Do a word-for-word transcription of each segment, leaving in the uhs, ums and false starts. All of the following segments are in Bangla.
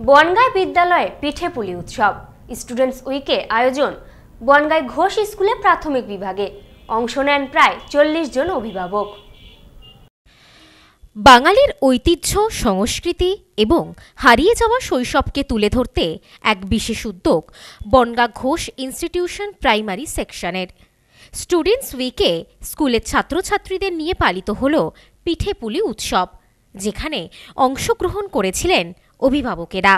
বনগাঁয় বিদ্যালয়ে পিঠেপুলি উৎসব স্টুডেন্টস উইকে আয়োজন বনগাঁয় ঘোষ স্কুলে প্রাথমিক বিভাগে অংশ নেন প্রায় চল্লিশ জন অভিভাবক। বাঙালির ঐতিহ্য, সংস্কৃতি এবং হারিয়ে যাওয়া শৈশবকে তুলে ধরতে এক বিশেষ উদ্যোগ বনগাঁ ঘোষ ইনস্টিটিউশন প্রাইমারি সেকশনের। স্টুডেন্টস উইকে স্কুলের ছাত্রছাত্রীদের নিয়ে পালিত হল পিঠেপুলি উৎসব, যেখানে অংশগ্রহণ করেছিলেন অভিভাবকেরা।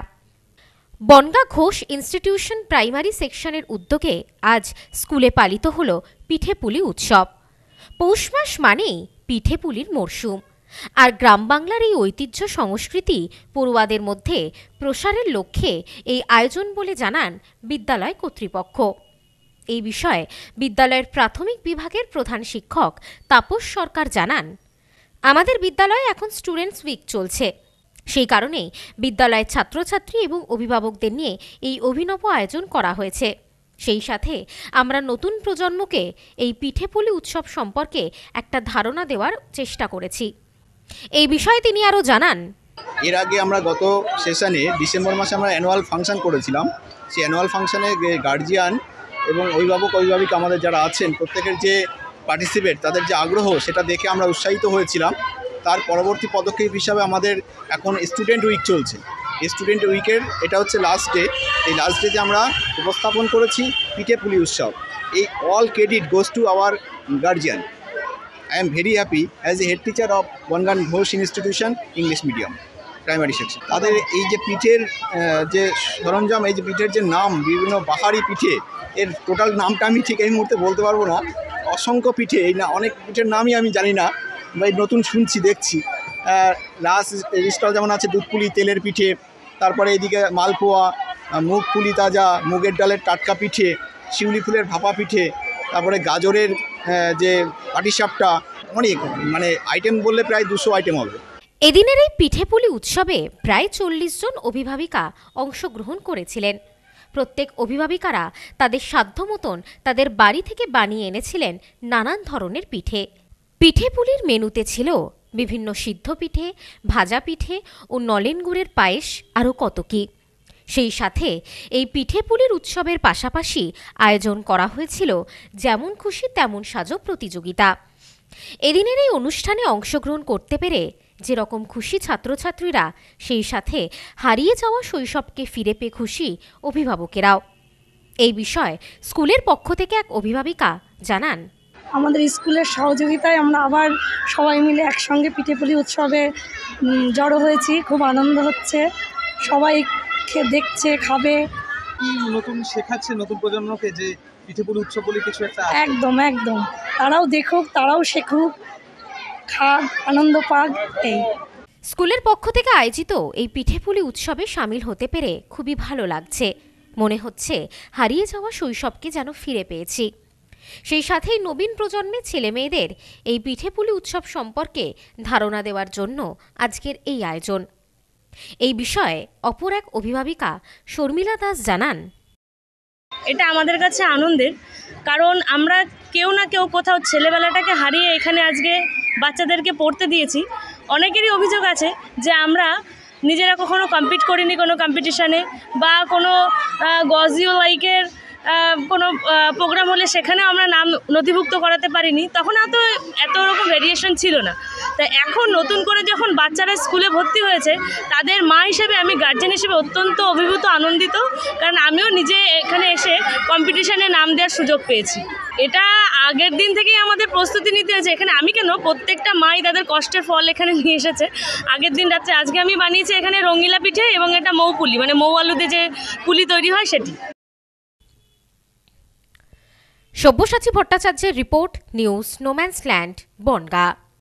বনগাঁ ঘোষ ইনস্টিটিউশন প্রাইমারি সেকশনের উদ্যোগে আজ স্কুলে পালিত হল পিঠেপুলি উৎসব। পৌষ মাস মানেই পিঠেপুলির মরশুম, আর গ্রাম বাংলার এই ঐতিহ্য সংস্কৃতি পড়ুয়াদের মধ্যে প্রসারের লক্ষ্যে এই আয়োজন বলে জানান বিদ্যালয় কর্তৃপক্ষ। এই বিষয়ে বিদ্যালয়ের প্রাথমিক বিভাগের প্রধান শিক্ষক তাপস সরকার জানান, আমাদের বিদ্যালয়ে এখন স্টুডেন্টস উইক চলছে, সেই কারণেই বিদ্যালয়ের ছাত্রছাত্রী এবং অভিভাবকদের নিয়ে এই অভিনব আয়োজন করা হয়েছে। সেই সাথে আমরা নতুন প্রজন্মকে এই পিঠেপুলি উৎসব সম্পর্কে একটা ধারণা দেওয়ার চেষ্টা করেছি। এই বিষয়ে তিনি আরও জানান, এর আগে আমরা গত সেশনে ডিসেম্বর মাসে আমরা অ্যানুয়াল ফাংশন করেছিলাম। সেই অ্যানুয়াল ফাংশনে গার্জিয়ান এবং অভিভাবক অভিভাবিকা আমাদের যারা আছেন প্রত্যেকের যে পার্টিসিপেট, তাদের যে আগ্রহ, সেটা দেখে আমরা উৎসাহিত হয়েছিলাম। তার পরবর্তী পদক্ষেপ হিসাবে আমাদের এখন স্টুডেন্ট উইক চলছে। স্টুডেন্ট উইকের এটা হচ্ছে লাস্ট ডে। এই লাস্ট ডেতে আমরা উপস্থাপন করেছি পিঠেপুলি উৎসব। এই all credit goes to our guardian. I am very happy as a head teacher of Bongaon Ghosh institution English medium primary section. তাদের এই যে পিঠের যে সরঞ্জাম, এই যে পিঠের যে নাম, বিভিন্ন বাহারি পিঠে, এর টোটাল নামটা আমি ঠিক এই মুহূর্তে বলতে পারবো না। অসংখ্য পিঠে, এই না অনেক পিঠের নামই আমি জানি না, বা নতুন শুনছি দেখছি। লাস্ট স্টল যেমন আছে দুধপুলি তেলের পিঠে, তারপরে এদিকে মালপোয়া, মুগ পুলি তাজা, মুগের ডালের টাটকা পিঠে, শিউলি ফুলের ভাপা পিঠে, তারপরে গাজরের যে পাটিসাপটা, অনেক মানে আইটেম বললে প্রায় দুশো আইটেম হবে। এদিনের এই পিঠেপুলি উৎসবে প্রায় চল্লিশ জন অভিভাবিকা অংশগ্রহণ করেছিলেন। প্রত্যেক অভিভাবিকারা তাদের সাধ্য মতন তাদের বাড়ি থেকে বানিয়ে এনেছিলেন নানান ধরনের পিঠে। পিঠেপুলির মেনুতে ছিল বিভিন্ন সিদ্ধ পিঠে, ভাজা পিঠে ও নলেন গুড়ের পায়েস, আরও কত কী। সেই সাথে এই পিঠেপুলির উৎসবের পাশাপাশি আয়োজন করা হয়েছিল যেমন খুশি তেমন সাজো প্রতিযোগিতা। এদিনের এই অনুষ্ঠানে অংশগ্রহণ করতে পেরে যেরকম খুশি ছাত্রছাত্রীরা, সেই সাথে হারিয়ে যাওয়া শৈশবকে ফিরে পেয়ে খুশি অভিভাবকেরাও। এই বিষয়ে স্কুলের পক্ষ থেকে এক অভিভাবিকা জানান, আমাদের স্কুলের সহযোগিতায় আমরা আবার সবাই মিলে একসঙ্গে পিঠেপুলি উৎসবে জড়ো হয়েছি। খুব আনন্দ হচ্ছে, সবাই দেখছে, খাবে। কি নতুন শেখাচ্ছে নতুন প্রজন্মকে যে পিঠেপুলি উৎসব বলে কিছু একটা? একদম একদম তারাও দেখুক, তারাও শেখুক, খাক, আনন্দ পাক। এই স্কুলের পক্ষ থেকে আয়োজিত এই পিঠেপুলি উৎসবে সামিল হতে পেরে খুবই ভালো লাগছে। মনে হচ্ছে হারিয়ে যাওয়া শৈশবকে যেন ফিরে পেয়েছি। সেই সাথেই নবীন প্রজন্মের ছেলে মেয়েদের এই পিঠেপুলি উৎসব সম্পর্কে ধারণা দেওয়ার জন্য আজকের এই আয়োজন। এই বিষয়ে অপর এক অভিভাবিকা শর্মিলা দাস জানান, এটা আমাদের কাছে আনন্দের, কারণ আমরা কেউ না কেউ কোথাও ছেলেবেলাটাকে হারিয়ে এখানে আজকে বাচ্চাদেরকে পড়তে দিয়েছি। অনেকেরই অভিযোগ আছে যে আমরা নিজেরা কখনো কম্পিট করিনি কোনো কম্পিটিশানে, বা কোনো গজিও লাইকের কোনো প্রোগ্রাম হলে সেখানেও আমরা নাম নথিভুক্ত করাতে পারিনি। তখন এত এত রকম ভেরিয়েশন ছিল না। তা এখন নতুন করে যখন বাচ্চারা স্কুলে ভর্তি হয়েছে, তাদের মা হিসেবে, আমি গার্জেন হিসেবে অত্যন্ত অভিভূত, আনন্দিত, কারণ আমিও নিজে এখানে এসে কম্পিটিশানে নাম দেওয়ার সুযোগ পেয়েছি। এটা আগের দিন থেকেই আমাদের প্রস্তুতি নিতে হয়েছে। এখানে আমি কেন, প্রত্যেকটা মাই তাদের কষ্টের ফল এখানে নিয়ে এসেছে। আগের দিন রাত্রে আজকে আমি বানিয়েছি এখানে রঙিলা পিঠে এবং এটা মৌ পুলি, মানে মৌ আলুতে যে পুলি তৈরি হয় সেটি। সব্যসাচী ভট্টাচার্যের রিপোর্ট, নিউজ নোম্যান্সল্যান্ড, বনগাঁ।